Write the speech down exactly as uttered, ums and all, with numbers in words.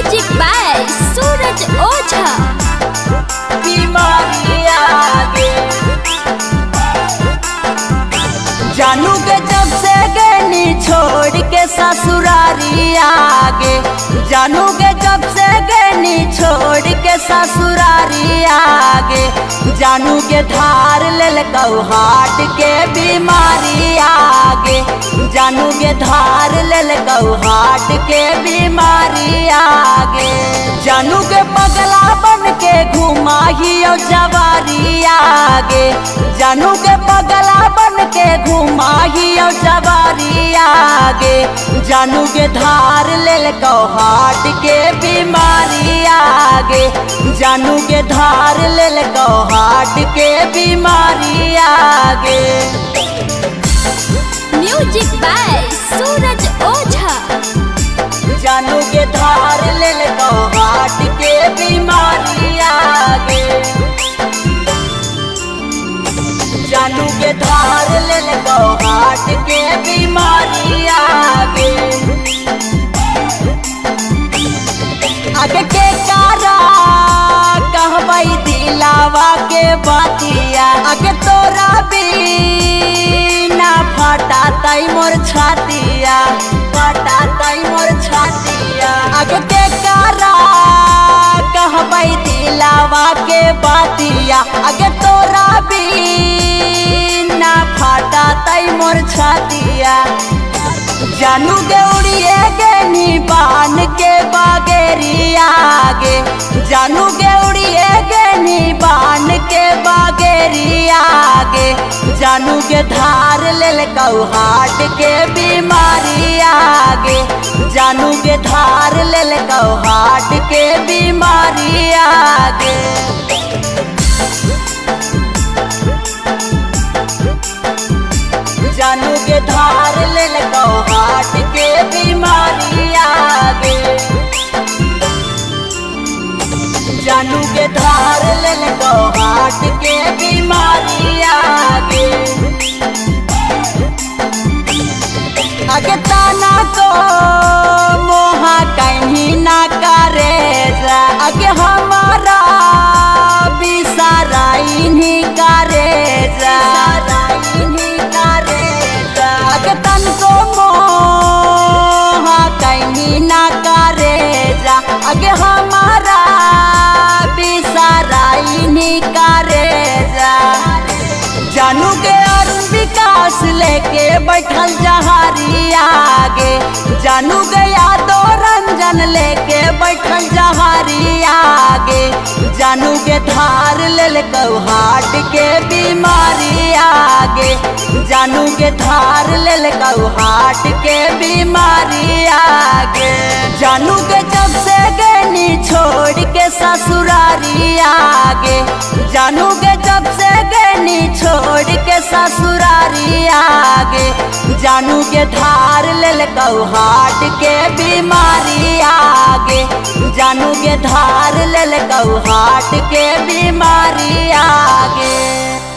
Music by Suraj ओझा। बीमारी आगे जानू के जब से गनी छोड़ के ससुरारी आगे, जानू के जब से गनी छोड़ के ससुरारी आगे, जानू के धार लेल कौ हाट के बीमारी आगे, जानू के धार लेल कौ हाट के बीमारी आगे, जानू के पगला बन के घुमाहियो जवारी आगे, जानू के पगला बन के घुमाहियो जवारी आगे, जानू के धार लेल कौ हाट के बीमारी आगे, जानू के धार लेल कौ हाट के बीमारी आगे। Music by Suraj Ojha. जानू के धार लेल कौ हाट के बीमारी आगे, जानू के धार लेल कौ हाट के बीमारी आगे, आगे के कारा कहबई दिलावा के बातिया, आगे तोरा बिना फटा तई मोर छातिया, फटा तई मोर छातिया, आगे के कारा कहबई दिलावा के बातिया, आगे तोरा बिना फटा तई मोर छातिया, जानू के उड़िए गनी बान के बागेरी आगे, जानू के उड़िए गनी बान के बागेरी आगे, जानू के धार लेल कौ हाट के बीमारी आगे, जानू के धार लेल कौ हाट के बीमारी आगे। जानू के धार लेल कौ हाट के बीमारी आगे, जानू के धार लेल कौ हाट के बीमारी आगे, आगे ताना को मोहा कहीं ना करे जा, आगे हमारा बिसाराई नहीं करे जा, आगे तन को मोहा कहीं ना करे जा, आगे हमारा बिसाराई नहीं करे जा, जानू के अरुण विकास लेके बैठल जहारी आगे, जानू के यादो रंजन लेके बैठल जहारी आगे, जानू के धार लेल कौ हाट के बीमारी आगे, जानू के धार लेल कौ हाट के बीमारी आगे, जानू के जब से गनी छोड़ के ससुरारी आगे, जानू के जब से गनी छोड़ के ससुरारी आगे, जानू के धार लेल कौ हाट के बीमारी आगे, जानू के धार लेल कौ हाट के बीमारी आगे।